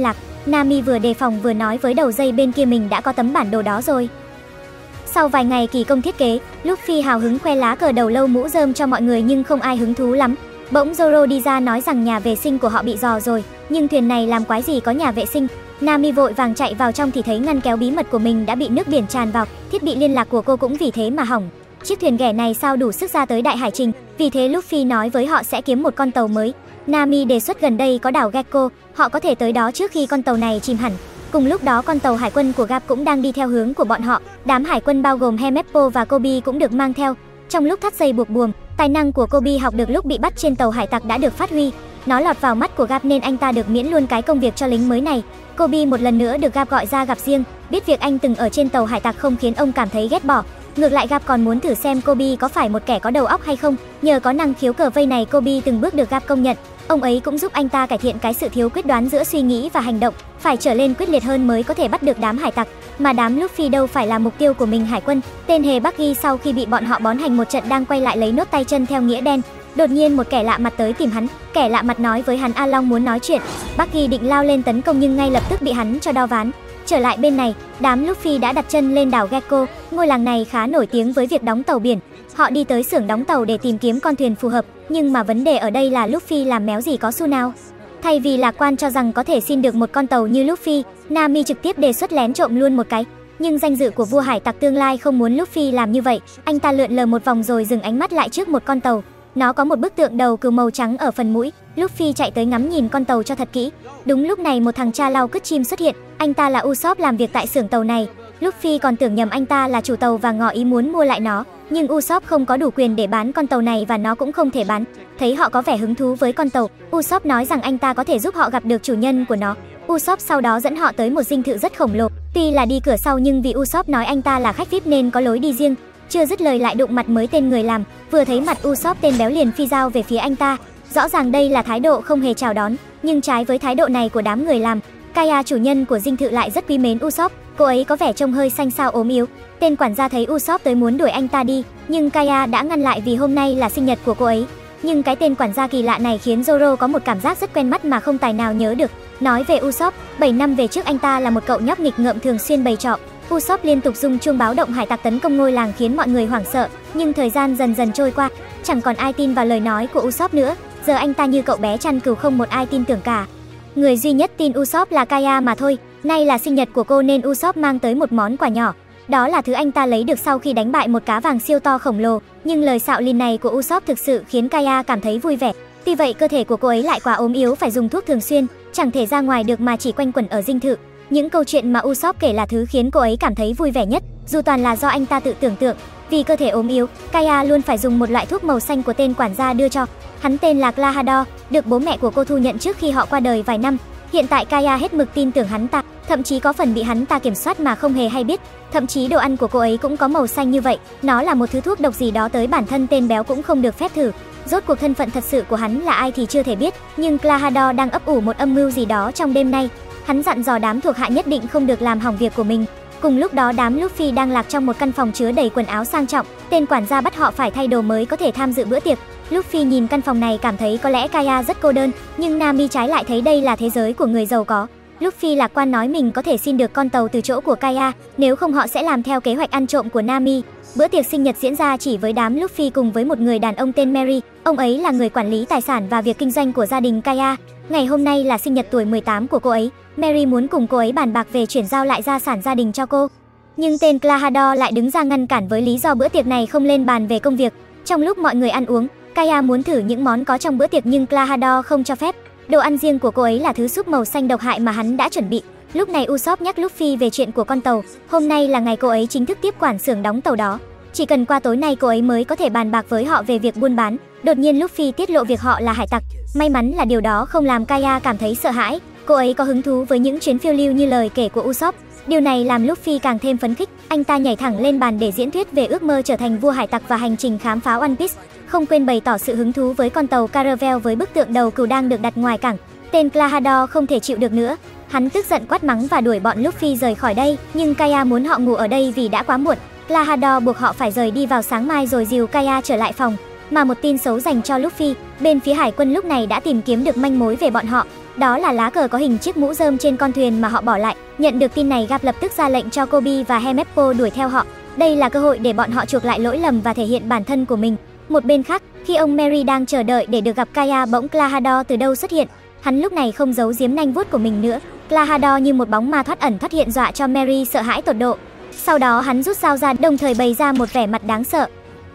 Nami vừa đề phòng vừa nói với đầu dây bên kia mình đã có tấm bản đồ đó rồi. Sau vài ngày kỳ công thiết kế, Luffy hào hứng khoe lá cờ đầu lâu mũ rơm cho mọi người nhưng không ai hứng thú lắm. Bỗng Zoro đi ra nói rằng nhà vệ sinh của họ bị rò rồi, nhưng thuyền này làm quái gì có nhà vệ sinh. Nami vội vàng chạy vào trong thì thấy ngăn kéo bí mật của mình đã bị nước biển tràn vào, thiết bị liên lạc của cô cũng vì thế mà hỏng. Chiếc thuyền ghẻ này sao đủ sức ra tới đại hải trình, vì thế Luffy nói với họ sẽ kiếm một con tàu mới. Nami đề xuất gần đây có đảo Gekko, họ có thể tới đó trước khi con tàu này chìm hẳn. Cùng lúc đó con tàu hải quân của Garp cũng đang đi theo hướng của bọn họ, đám hải quân bao gồm Helmeppo và Koby cũng được mang theo. Trong lúc thắt dây buộc buồm, tài năng của Koby học được lúc bị bắt trên tàu hải tặc đã được phát huy. Nó lọt vào mắt của Garp nên anh ta được miễn luôn cái công việc cho lính mới này. Koby một lần nữa được Garp gọi ra gặp riêng, biết việc anh từng ở trên tàu hải tặc không khiến ông cảm thấy ghét bỏ. Ngược lại Garp còn muốn thử xem Koby có phải một kẻ có đầu óc hay không. Nhờ có năng khiếu cờ vây này, Koby từng bước được Garp công nhận. Ông ấy cũng giúp anh ta cải thiện cái sự thiếu quyết đoán giữa suy nghĩ và hành động, phải trở lên quyết liệt hơn mới có thể bắt được đám hải tặc. Mà đám Luffy đâu phải là mục tiêu của mình. Hải quân tên hề Buggy sau khi bị bọn họ bón hành một trận đang quay lại lấy nốt tay chân theo nghĩa đen. Đột nhiên một kẻ lạ mặt tới tìm hắn. Kẻ lạ mặt nói với hắn A Long muốn nói chuyện. Buggy định lao lên tấn công nhưng ngay lập tức bị hắn cho đao ván. Trở lại bên này, đám Luffy đã đặt chân lên đảo Gekko. Ngôi làng này khá nổi tiếng với việc đóng tàu biển. Họ đi tới xưởng đóng tàu để tìm kiếm con thuyền phù hợp, nhưng mà vấn đề ở đây là Luffy làm méo gì có xu nào. Thay vì lạc quan cho rằng có thể xin được một con tàu như Luffy, Nami trực tiếp đề xuất lén trộm luôn một cái. Nhưng danh dự của vua hải tặc tương lai không muốn Luffy làm như vậy. Anh ta lượn lờ một vòng rồi dừng ánh mắt lại trước một con tàu. Nó có một bức tượng đầu cừu màu trắng ở phần mũi. Luffy chạy tới ngắm nhìn con tàu cho thật kỹ. Đúng lúc này một thằng cha lau cứt chim xuất hiện. Anh ta là Usopp làm việc tại xưởng tàu này. Luffy còn tưởng nhầm anh ta là chủ tàu và ngỏ ý muốn mua lại nó. Nhưng Usopp không có đủ quyền để bán con tàu này và nó cũng không thể bán. Thấy họ có vẻ hứng thú với con tàu, Usopp nói rằng anh ta có thể giúp họ gặp được chủ nhân của nó. Usopp sau đó dẫn họ tới một dinh thự rất khổng lồ. Tuy là đi cửa sau nhưng vì Usopp nói anh ta là khách VIP nên có lối đi riêng. Chưa dứt lời lại đụng mặt mới tên người làm. Vừa thấy mặt Usopp, tên béo liền phi dao về phía anh ta. Rõ ràng đây là thái độ không hề chào đón, nhưng trái với thái độ này của đám người làm, Kaya chủ nhân của dinh thự lại rất quý mến Usopp. Cô ấy có vẻ trông hơi xanh xao ốm yếu. Tên quản gia thấy Usopp tới muốn đuổi anh ta đi, nhưng Kaya đã ngăn lại vì hôm nay là sinh nhật của cô ấy. Nhưng cái tên quản gia kỳ lạ này khiến Zoro có một cảm giác rất quen mắt mà không tài nào nhớ được. Nói về Usopp, 7 năm về trước anh ta là một cậu nhóc nghịch ngợm thường xuyên bày trọ. Usopp liên tục dùng chuông báo động hải tặc tấn công ngôi làng khiến mọi người hoảng sợ, nhưng thời gian dần dần trôi qua, chẳng còn ai tin vào lời nói của Usopp nữa. Giờ anh ta như cậu bé chăn cừu, không một ai tin tưởng cả. Người duy nhất tin Usopp là Kaya mà thôi. Nay là sinh nhật của cô nên Usopp mang tới một món quà nhỏ. Đó là thứ anh ta lấy được sau khi đánh bại một cá vàng siêu to khổng lồ. Nhưng lời xạo lìn này của Usopp thực sự khiến Kaya cảm thấy vui vẻ. Tuy vậy cơ thể của cô ấy lại quá ốm yếu, phải dùng thuốc thường xuyên, chẳng thể ra ngoài được mà chỉ quanh quẩn ở dinh thự. Những câu chuyện mà Usopp kể là thứ khiến cô ấy cảm thấy vui vẻ nhất, dù toàn là do anh ta tự tưởng tượng. Vì cơ thể ốm yếu, Kaya luôn phải dùng một loại thuốc màu xanh của tên quản gia đưa cho. Hắn tên là Klahadore, được bố mẹ của cô thu nhận trước khi họ qua đời vài năm. Hiện tại Kaya hết mực tin tưởng hắn ta, thậm chí có phần bị hắn ta kiểm soát mà không hề hay biết. Thậm chí đồ ăn của cô ấy cũng có màu xanh như vậy. Nó là một thứ thuốc độc gì đó tới bản thân tên béo cũng không được phép thử. Rốt cuộc thân phận thật sự của hắn là ai thì chưa thể biết, nhưng Klahadore đang ấp ủ một âm mưu gì đó trong đêm nay. Hắn dặn dò đám thuộc hạ nhất định không được làm hỏng việc của mình. Cùng lúc đó đám Luffy đang lạc trong một căn phòng chứa đầy quần áo sang trọng. Tên quản gia bắt họ phải thay đồ mới có thể tham dự bữa tiệc. Luffy nhìn căn phòng này cảm thấy có lẽ Kaya rất cô đơn, nhưng Nami trái lại thấy đây là thế giới của người giàu có. Luffy lạc quan nói mình có thể xin được con tàu từ chỗ của Kaya, nếu không họ sẽ làm theo kế hoạch ăn trộm của Nami. Bữa tiệc sinh nhật diễn ra chỉ với đám Luffy cùng với một người đàn ông tên Mary. Ông ấy là người quản lý tài sản và việc kinh doanh của gia đình Kaya. Ngày hôm nay là sinh nhật tuổi 18 của cô ấy. Mary muốn cùng cô ấy bàn bạc về chuyển giao lại gia sản gia đình cho cô. Nhưng tên Klahadore lại đứng ra ngăn cản với lý do bữa tiệc này không lên bàn về công việc. Trong lúc mọi người ăn uống, Kaya muốn thử những món có trong bữa tiệc nhưng Klahadore không cho phép. Đồ ăn riêng của cô ấy là thứ súp màu xanh độc hại mà hắn đã chuẩn bị. Lúc này Usopp nhắc Luffy về chuyện của con tàu. Hôm nay là ngày cô ấy chính thức tiếp quản xưởng đóng tàu đó. Chỉ cần qua tối nay cô ấy mới có thể bàn bạc với họ về việc buôn bán. Đột nhiên Luffy tiết lộ việc họ là hải tặc. May mắn là điều đó không làm Kaya cảm thấy sợ hãi. Cô ấy có hứng thú với những chuyến phiêu lưu như lời kể của Usopp. Điều này làm Luffy càng thêm phấn khích. Anh ta nhảy thẳng lên bàn để diễn thuyết về ước mơ trở thành vua hải tặc và hành trình khám phá One Piece, không quên bày tỏ sự hứng thú với con tàu Caravel với bức tượng đầu cừu đang được đặt ngoài cảng. Tên Klahadore không thể chịu được nữa. Hắn tức giận quát mắng và đuổi bọn Luffy rời khỏi đây, nhưng Kaya muốn họ ngủ ở đây vì đã quá muộn. Klahadore buộc họ phải rời đi vào sáng mai rồi dìu Kaya trở lại phòng. Mà một tin xấu dành cho Luffy, bên phía hải quân lúc này đã tìm kiếm được manh mối về bọn họ. Đó là lá cờ có hình chiếc mũ rơm trên con thuyền mà họ bỏ lại. Nhận được tin này, Garp lập tức ra lệnh cho Kobe và Hemeppo đuổi theo họ. Đây là cơ hội để bọn họ chuộc lại lỗi lầm và thể hiện bản thân của mình. Một bên khác, khi ông Merry đang chờ đợi để được gặp Kaya, bỗng Klahadore từ đâu xuất hiện. Hắn lúc này không giấu giếm nanh vuốt của mình nữa. Klahadore như một bóng ma thoát ẩn thoát hiện, dọa cho Merry sợ hãi tột độ. Sau đó hắn rút dao ra, đồng thời bày ra một vẻ mặt đáng sợ.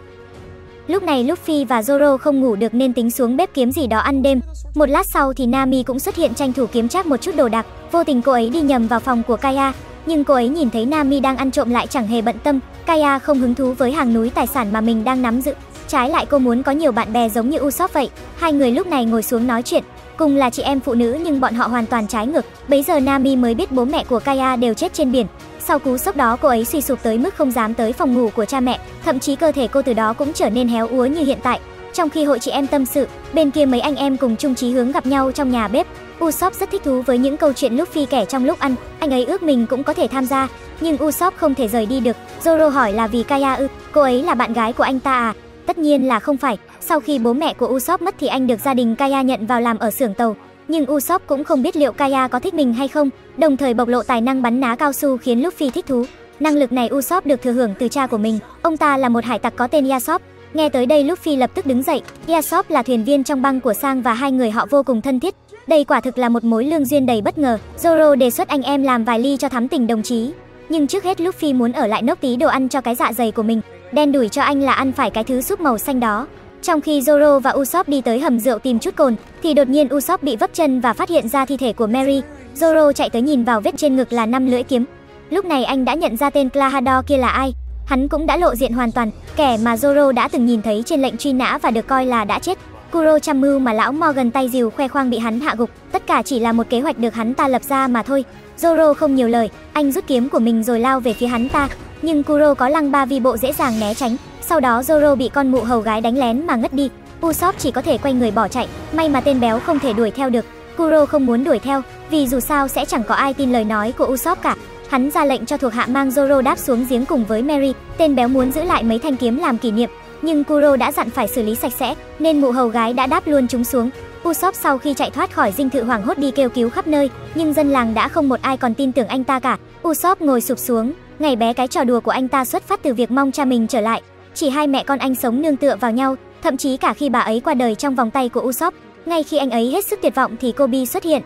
Lúc này Luffy và Zoro không ngủ được nên tính xuống bếp kiếm gì đó ăn đêm. Một lát sau thì Nami cũng xuất hiện, tranh thủ kiếm trác một chút đồ đạc. Vô tình cô ấy đi nhầm vào phòng của Kaya, nhưng cô ấy nhìn thấy Nami đang ăn trộm lại chẳng hề bận tâm. Kaya không hứng thú với hàng núi tài sản mà mình đang nắm giữ. Trái lại cô muốn có nhiều bạn bè giống như Usopp vậy. Hai người lúc này ngồi xuống nói chuyện. Cùng là chị em phụ nữ nhưng bọn họ hoàn toàn trái ngược. Bấy giờ Nami mới biết bố mẹ của Kaya đều chết trên biển. Sau cú sốc đó, cô ấy suy sụp tới mức không dám tới phòng ngủ của cha mẹ. Thậm chí cơ thể cô từ đó cũng trở nên héo úa như hiện tại. Trong khi hội chị em tâm sự, bên kia mấy anh em cùng chung chí hướng gặp nhau trong nhà bếp. Usopp rất thích thú với những câu chuyện Luffy kể trong lúc ăn. Anh ấy ước mình cũng có thể tham gia, nhưng Usopp không thể rời đi được. Zoro hỏi là vì Kaya ư? Cô ấy là bạn gái của anh ta à? Tất nhiên là không phải. Sau khi bố mẹ của Usopp mất thì anh được gia đình Kaya nhận vào làm ở xưởng tàu. Nhưng Usopp cũng không biết liệu Kaya có thích mình hay không, đồng thời bộc lộ tài năng bắn ná cao su khiến Luffy thích thú. Năng lực này Usopp được thừa hưởng từ cha của mình. Ông ta là một hải tặc có tên Yasopp. Nghe tới đây Luffy lập tức đứng dậy. Yasopp là thuyền viên trong băng của Sang và hai người họ vô cùng thân thiết. Đây quả thực là một mối lương duyên đầy bất ngờ. Zoro đề xuất anh em làm vài ly cho thắm tình đồng chí. Nhưng trước hết Luffy muốn ở lại nốc tí đồ ăn cho cái dạ dày của mình. Đen đủi cho anh là ăn phải cái thứ súp màu xanh đó. Trong khi Zoro và Usopp đi tới hầm rượu tìm chút cồn, thì đột nhiên Usopp bị vấp chân và phát hiện ra thi thể của Merry. Zoro chạy tới nhìn vào vết trên ngực là 5 lưỡi kiếm. Lúc này anh đã nhận ra tên Klahadore kia là ai. Hắn cũng đã lộ diện hoàn toàn, kẻ mà Zoro đã từng nhìn thấy trên lệnh truy nã và được coi là đã chết. Kuro trăm mưu mà lão Morgan tay rìu khoe khoang bị hắn hạ gục, tất cả chỉ là một kế hoạch được hắn ta lập ra mà thôi. Zoro không nhiều lời, anh rút kiếm của mình rồi lao về phía hắn ta, nhưng Kuro có lăng ba vi bộ dễ dàng né tránh. Sau đó Zoro bị con mụ hầu gái đánh lén mà ngất đi. Usopp chỉ có thể quay người bỏ chạy, may mà tên béo không thể đuổi theo được. Kuro không muốn đuổi theo, vì dù sao sẽ chẳng có ai tin lời nói của Usopp cả. Hắn ra lệnh cho thuộc hạ mang Zoro đáp xuống giếng cùng với Merry. Tên béo muốn giữ lại mấy thanh kiếm làm kỷ niệm, nhưng Kuro đã dặn phải xử lý sạch sẽ, nên mụ hầu gái đã đáp luôn chúng xuống. Usopp sau khi chạy thoát khỏi dinh thự hoảng hốt đi kêu cứu khắp nơi, nhưng dân làng đã không một ai còn tin tưởng anh ta cả. Usopp ngồi sụp xuống, ngày bé cái trò đùa của anh ta xuất phát từ việc mong cha mình trở lại. Chỉ hai mẹ con anh sống nương tựa vào nhau, thậm chí cả khi bà ấy qua đời trong vòng tay của Usopp. Ngay khi anh ấy hết sức tuyệt vọng thì Kobe xuất hiện.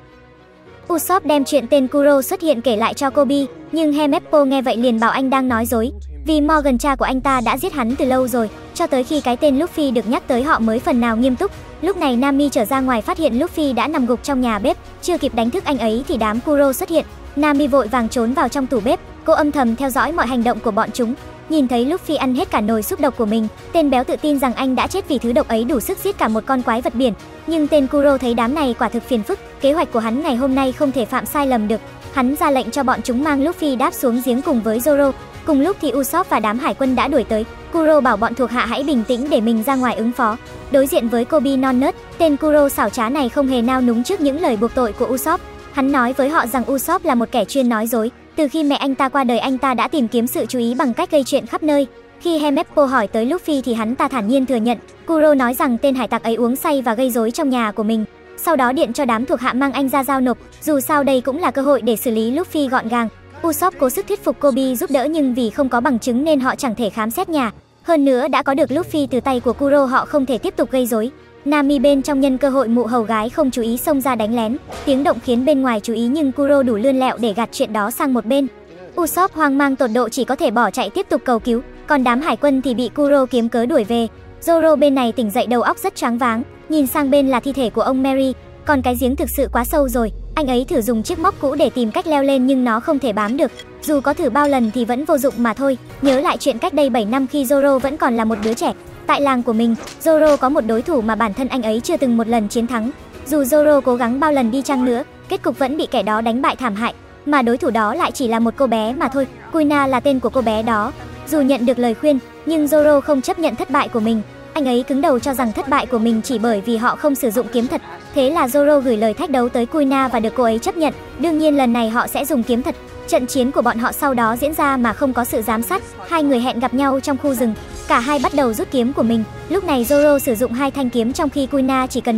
Usopp đem chuyện tên Kuro xuất hiện kể lại cho Kobe, nhưng Hemeppo nghe vậy liền bảo anh đang nói dối, vì Morgan cha của anh ta đã giết hắn từ lâu rồi. Cho tới khi cái tên Luffy được nhắc tới họ mới phần nào nghiêm túc. Lúc này Nami trở ra ngoài phát hiện Luffy đã nằm gục trong nhà bếp, chưa kịp đánh thức anh ấy thì đám Kuro xuất hiện. Nami vội vàng trốn vào trong tủ bếp, cô âm thầm theo dõi mọi hành động của bọn chúng. Nhìn thấy Luffy ăn hết cả nồi súp độc của mình, tên béo tự tin rằng anh đã chết vì thứ độc ấy đủ sức giết cả một con quái vật biển. Nhưng tên Kuro thấy đám này quả thực phiền phức, kế hoạch của hắn ngày hôm nay không thể phạm sai lầm được. Hắn ra lệnh cho bọn chúng mang Luffy đáp xuống giếng cùng với Zoro. Cùng lúc thì Usopp và đám hải quân đã đuổi tới. Kuro bảo bọn thuộc hạ hãy bình tĩnh để mình ra ngoài ứng phó. Đối diện với Kobe non nớt, tên Kuro xảo trá này không hề nao núng trước những lời buộc tội của Usopp. Hắn nói với họ rằng Usopp là một kẻ chuyên nói dối. Từ khi mẹ anh ta qua đời, anh ta đã tìm kiếm sự chú ý bằng cách gây chuyện khắp nơi. Khi Hemeppo hỏi tới Luffy thì hắn ta thản nhiên thừa nhận. Kuro nói rằng tên hải tặc ấy uống say và gây rối trong nhà của mình. Sau đó điện cho đám thuộc hạ mang anh ra giao nộp. Dù sao đây cũng là cơ hội để xử lý Luffy gọn gàng. Usopp cố sức thuyết phục Kobe giúp đỡ, nhưng vì không có bằng chứng nên họ chẳng thể khám xét nhà. Hơn nữa đã có được Luffy từ tay của Kuro, họ không thể tiếp tục gây rối. Nami bên trong nhân cơ hội mụ hầu gái không chú ý xông ra đánh lén. Tiếng động khiến bên ngoài chú ý nhưng Kuro đủ lươn lẹo để gạt chuyện đó sang một bên. Usopp hoang mang tột độ chỉ có thể bỏ chạy tiếp tục cầu cứu, còn đám hải quân thì bị Kuro kiếm cớ đuổi về. Zoro bên này tỉnh dậy đầu óc rất choáng váng, nhìn sang bên là thi thể của ông Merry. Còn cái giếng thực sự quá sâu rồi, anh ấy thử dùng chiếc móc cũ để tìm cách leo lên nhưng nó không thể bám được. Dù có thử bao lần thì vẫn vô dụng mà thôi. Nhớ lại chuyện cách đây 7 năm khi Zoro vẫn còn là một đứa trẻ. Tại làng của mình, Zoro có một đối thủ mà bản thân anh ấy chưa từng một lần chiến thắng. Dù Zoro cố gắng bao lần đi chăng nữa, kết cục vẫn bị kẻ đó đánh bại thảm hại. Mà đối thủ đó lại chỉ là một cô bé mà thôi. Kuina là tên của cô bé đó. Dù nhận được lời khuyên, nhưng Zoro không chấp nhận thất bại của mình. Anh ấy cứng đầu cho rằng thất bại của mình chỉ bởi vì họ không sử dụng kiếm thật. Thế là Zoro gửi lời thách đấu tới Kuina và được cô ấy chấp nhận. Đương nhiên lần này họ sẽ dùng kiếm thật. Trận chiến của bọn họ sau đó diễn ra mà không có sự giám sát. Hai người hẹn gặp nhau trong khu rừng. Cả hai bắt đầu rút kiếm của mình. Lúc này Zoro sử dụng 2 thanh kiếm trong khi Kuina chỉ cần 1.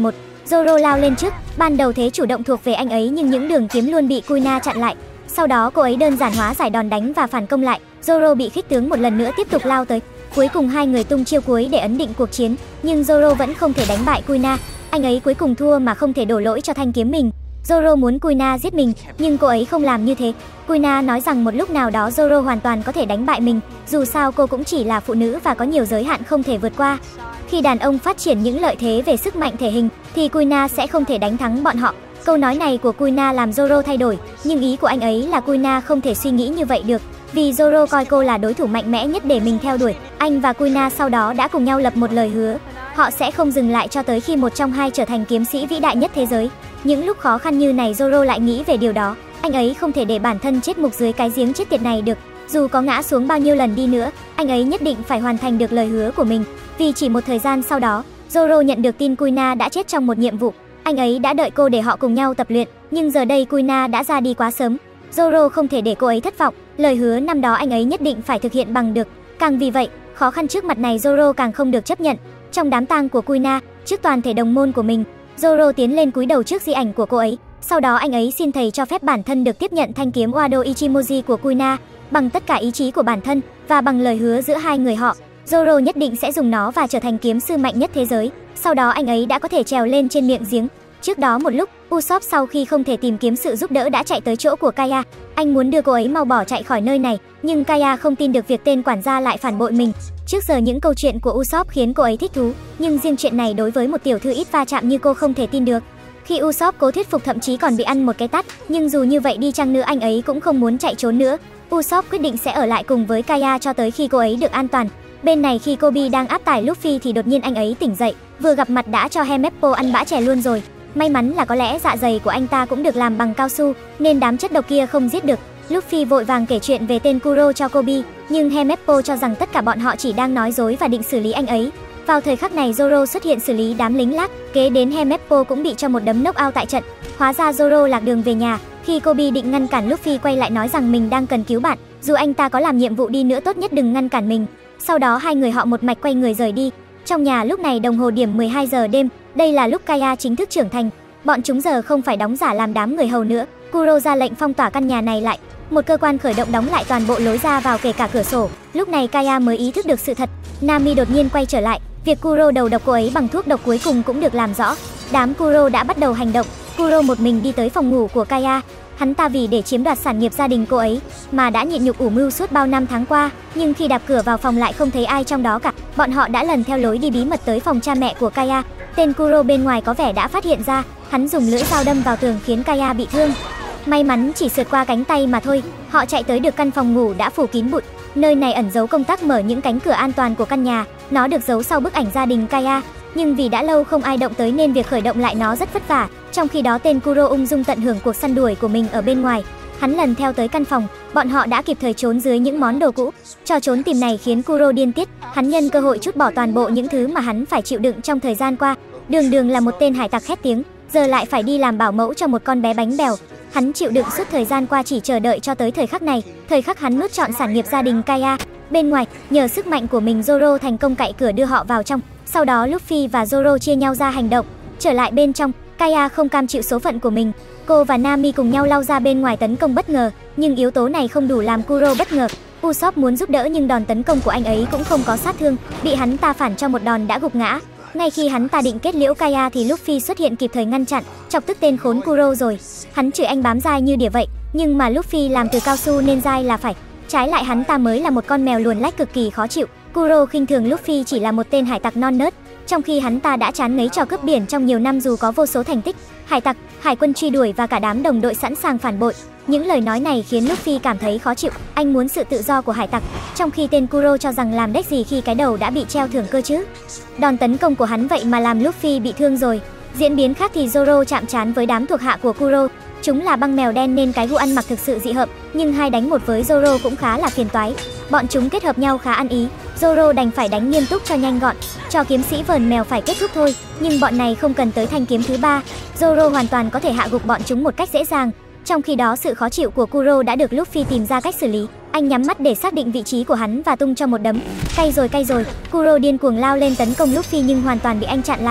Zoro lao lên trước, ban đầu thế chủ động thuộc về anh ấy nhưng những đường kiếm luôn bị Kuina chặn lại. Sau đó cô ấy đơn giản hóa giải đòn đánh và phản công lại. Zoro bị khích tướng một lần nữa tiếp tục lao tới. Cuối cùng hai người tung chiêu cuối để ấn định cuộc chiến, nhưng Zoro vẫn không thể đánh bại Kuina. Anh ấy cuối cùng thua mà không thể đổ lỗi cho thanh kiếm mình. Zoro muốn Kuina giết mình, nhưng cô ấy không làm như thế. Kuina nói rằng một lúc nào đó Zoro hoàn toàn có thể đánh bại mình, dù sao cô cũng chỉ là phụ nữ và có nhiều giới hạn không thể vượt qua. Khi đàn ông phát triển những lợi thế về sức mạnh thể hình, thì Kuina sẽ không thể đánh thắng bọn họ. Câu nói này của Kuina làm Zoro thay đổi, nhưng ý của anh ấy là Kuina không thể suy nghĩ như vậy được, vì Zoro coi cô là đối thủ mạnh mẽ nhất để mình theo đuổi. Anh và Kuina sau đó đã cùng nhau lập một lời hứa. Họ sẽ không dừng lại cho tới khi một trong hai trở thành kiếm sĩ vĩ đại nhất thế giới. Những lúc khó khăn như này Zoro lại nghĩ về điều đó. Anh ấy không thể để bản thân chết mục dưới cái giếng chết tiệt này được. Dù có ngã xuống bao nhiêu lần đi nữa, anh ấy nhất định phải hoàn thành được lời hứa của mình. Vì chỉ một thời gian sau đó, Zoro nhận được tin Kuina đã chết trong một nhiệm vụ. Anh ấy đã đợi cô để họ cùng nhau tập luyện, nhưng giờ đây Kuina đã ra đi quá sớm. Zoro không thể để cô ấy thất vọng, lời hứa năm đó anh ấy nhất định phải thực hiện bằng được. Càng vì vậy, khó khăn trước mặt này Zoro càng không được chấp nhận. Trong đám tang của Kuina, trước toàn thể đồng môn của mình, Zoro tiến lên cúi đầu trước di ảnh của cô ấy. Sau đó anh ấy xin thầy cho phép bản thân được tiếp nhận thanh kiếm Wado Ichimoji của Kuina. Bằng tất cả ý chí của bản thân và bằng lời hứa giữa hai người họ, Zoro nhất định sẽ dùng nó và trở thành kiếm sư mạnh nhất thế giới. Sau đó anh ấy đã có thể trèo lên trên miệng giếng. Trước đó một lúc, Usopp sau khi không thể tìm kiếm sự giúp đỡ đã chạy tới chỗ của Kaya. Anh muốn đưa cô ấy mau bỏ chạy khỏi nơi này, nhưng Kaya không tin được việc tên quản gia lại phản bội mình. Trước giờ những câu chuyện của Usopp khiến cô ấy thích thú, nhưng riêng chuyện này đối với một tiểu thư ít va chạm như cô không thể tin được. Khi Usopp cố thuyết phục thậm chí còn bị ăn một cái tát, nhưng dù như vậy đi chăng nữa anh ấy cũng không muốn chạy trốn nữa. Usopp quyết định sẽ ở lại cùng với Kaya cho tới khi cô ấy được an toàn. Bên này khi Kobe đang áp tải Luffy thì đột nhiên anh ấy tỉnh dậy, vừa gặp mặt đã cho Helmeppo ăn bã chè luôn rồi. May mắn là có lẽ dạ dày của anh ta cũng được làm bằng cao su, nên đám chất độc kia không giết được. Luffy vội vàng kể chuyện về tên Kuro cho Kobe, nhưng Helmeppo cho rằng tất cả bọn họ chỉ đang nói dối và định xử lý anh ấy. Vào thời khắc này Zoro xuất hiện xử lý đám lính lác, kế đến Helmeppo cũng bị cho một đấm knock-out tại trận. Hóa ra Zoro lạc đường về nhà. Khi Kobe định ngăn cản Luffy quay lại nói rằng mình đang cần cứu bạn, dù anh ta có làm nhiệm vụ đi nữa tốt nhất đừng ngăn cản mình. Sau đó hai người họ một mạch quay người rời đi. Trong nhà lúc này đồng hồ điểm 12 giờ đêm, đây là lúc Kaya chính thức trưởng thành. Bọn chúng giờ không phải đóng giả làm đám người hầu nữa. Kuro ra lệnh phong tỏa căn nhà này lại. Một cơ quan khởi động đóng lại toàn bộ lối ra vào kể cả cửa sổ. Lúc này Kaya mới ý thức được sự thật. Nami đột nhiên quay trở lại. Việc Kuro đầu độc cô ấy bằng thuốc độc cuối cùng cũng được làm rõ. Đám Kuro đã bắt đầu hành động. Kuro một mình đi tới phòng ngủ của Kaya. Hắn ta vì để chiếm đoạt sản nghiệp gia đình cô ấy mà đã nhịn nhục ủ mưu suốt bao năm tháng qua, nhưng khi đạp cửa vào phòng lại không thấy ai trong đó cả. Bọn họ đã lần theo lối đi bí mật tới phòng cha mẹ của Kaya. Tên Kuro bên ngoài có vẻ đã phát hiện ra, hắn dùng lưỡi dao đâm vào tường khiến Kaya bị thương. May mắn chỉ sượt qua cánh tay mà thôi. Họ chạy tới được căn phòng ngủ đã phủ kín bụi. Nơi này ẩn giấu công tắc mở những cánh cửa an toàn của căn nhà. Nó được giấu sau bức ảnh gia đình Kaya, nhưng vì đã lâu không ai động tới nên việc khởi động lại nó rất vất vả. Trong khi đó tên Kuro ung dung tận hưởng cuộc săn đuổi của mình ở bên ngoài. Hắn lần theo tới căn phòng, bọn họ đã kịp thời trốn dưới những món đồ cũ. Trò trốn tìm này khiến Kuro điên tiết, hắn nhân cơ hội trút bỏ toàn bộ những thứ mà hắn phải chịu đựng trong thời gian qua. Đường Đường là một tên hải tặc khét tiếng, giờ lại phải đi làm bảo mẫu cho một con bé bánh bèo. Hắn chịu đựng suốt thời gian qua chỉ chờ đợi cho tới thời khắc này, thời khắc hắn nuốt trọn sản nghiệp gia đình Kaya. Bên ngoài, nhờ sức mạnh của mình Zoro thành công cạy cửa đưa họ vào trong. Sau đó Luffy và Zoro chia nhau ra hành động. Trở lại bên trong, Kaya không cam chịu số phận của mình. Cô và Nami cùng nhau lao ra bên ngoài tấn công bất ngờ, nhưng yếu tố này không đủ làm Kuro bất ngờ. Usopp muốn giúp đỡ nhưng đòn tấn công của anh ấy cũng không có sát thương, bị hắn ta phản cho một đòn đã gục ngã. Ngay khi hắn ta định kết liễu Kaya thì Luffy xuất hiện kịp thời ngăn chặn, chọc tức tên khốn Kuro rồi. Hắn chửi anh bám dai như đỉa vậy, nhưng mà Luffy làm từ cao su nên dai là phải. Trái lại hắn ta mới là một con mèo luồn lách cực kỳ khó chịu. Kuro khinh thường Luffy chỉ là một tên hải tặc non nớt, trong khi hắn ta đã chán ngấy trò cướp biển trong nhiều năm dù có vô số thành tích. Hải tặc, hải quân truy đuổi và cả đám đồng đội sẵn sàng phản bội. Những lời nói này khiến Luffy cảm thấy khó chịu. Anh muốn sự tự do của hải tặc, trong khi tên Kuro cho rằng làm đếch gì khi cái đầu đã bị treo thưởng cơ chứ. Đòn tấn công của hắn vậy mà làm Luffy bị thương rồi. Diễn biến khác thì Zoro chạm trán với đám thuộc hạ của Kuro. Chúng là băng mèo đen nên cái gu ăn mặc thực sự dị hợm, nhưng 2 đánh 1 với Zoro cũng khá là phiền toái. Bọn chúng kết hợp nhau khá ăn ý. Zoro đành phải đánh nghiêm túc cho nhanh gọn, cho kiếm sĩ vờn mèo phải kết thúc thôi. Nhưng bọn này không cần tới thanh kiếm thứ 3, Zoro hoàn toàn có thể hạ gục bọn chúng một cách dễ dàng. Trong khi đó sự khó chịu của Kuro đã được Luffy tìm ra cách xử lý. Anh nhắm mắt để xác định vị trí của hắn và tung cho một đấm. Cay rồi, Kuro điên cuồng lao lên tấn công Luffy nhưng hoàn toàn bị anh chặn lại.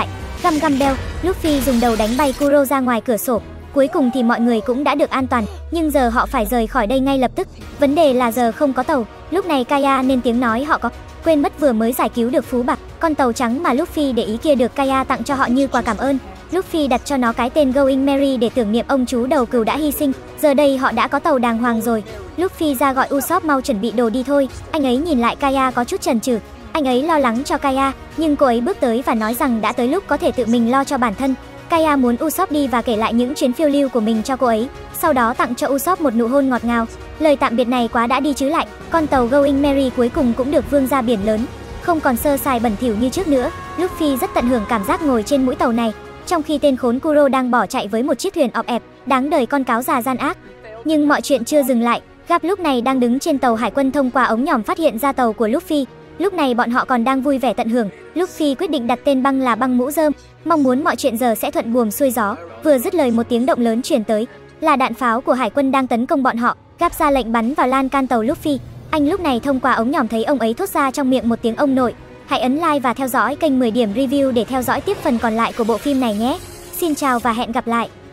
Găm găm beo, Luffy dùng đầu đánh bay Kuro ra ngoài cửa sổ. Cuối cùng thì mọi người cũng đã được an toàn, nhưng giờ họ phải rời khỏi đây ngay lập tức. Vấn đề là giờ không có tàu. Lúc này Kaya lên tiếng nói họ có quên mất vừa mới giải cứu được Phú Bạc, con tàu trắng mà Luffy để ý kia được Kaya tặng cho họ như quà cảm ơn. Luffy đặt cho nó cái tên Going Merry để tưởng niệm ông chú đầu cừu đã hy sinh. Giờ đây họ đã có tàu đàng hoàng rồi. Luffy ra gọi Usopp mau chuẩn bị đồ đi thôi. Anh ấy nhìn lại Kaya có chút chần chừ. Anh ấy lo lắng cho Kaya, nhưng cô ấy bước tới và nói rằng đã tới lúc có thể tự mình lo cho bản thân. Kaya muốn Usopp đi và kể lại những chuyến phiêu lưu của mình cho cô ấy, sau đó tặng cho Usopp một nụ hôn ngọt ngào. Lời tạm biệt này quá đã đi chứ lại. Con tàu Going Merry cuối cùng cũng được vươn ra biển lớn, không còn sơ sài bẩn thỉu như trước nữa. Luffy rất tận hưởng cảm giác ngồi trên mũi tàu này, trong khi tên khốn Kuro đang bỏ chạy với một chiếc thuyền ọp ẹp, đáng đời con cáo già gian ác. Nhưng mọi chuyện chưa dừng lại. Garp lúc này đang đứng trên tàu hải quân thông qua ống nhòm phát hiện ra tàu của Luffy. Lúc này bọn họ còn đang vui vẻ tận hưởng. Luffy quyết định đặt tên băng là băng mũ rơm, mong muốn mọi chuyện giờ sẽ thuận buồm xuôi gió. Vừa dứt lời một tiếng động lớn truyền tới, là đạn pháo của hải quân đang tấn công bọn họ. Garp ra lệnh bắn vào lan can tàu Luffy. Anh lúc này thông qua ống nhòm thấy ông ấy thốt ra trong miệng một tiếng ông nội. Hãy ấn like và theo dõi kênh 10 điểm review để theo dõi tiếp phần còn lại của bộ phim này nhé. Xin chào và hẹn gặp lại.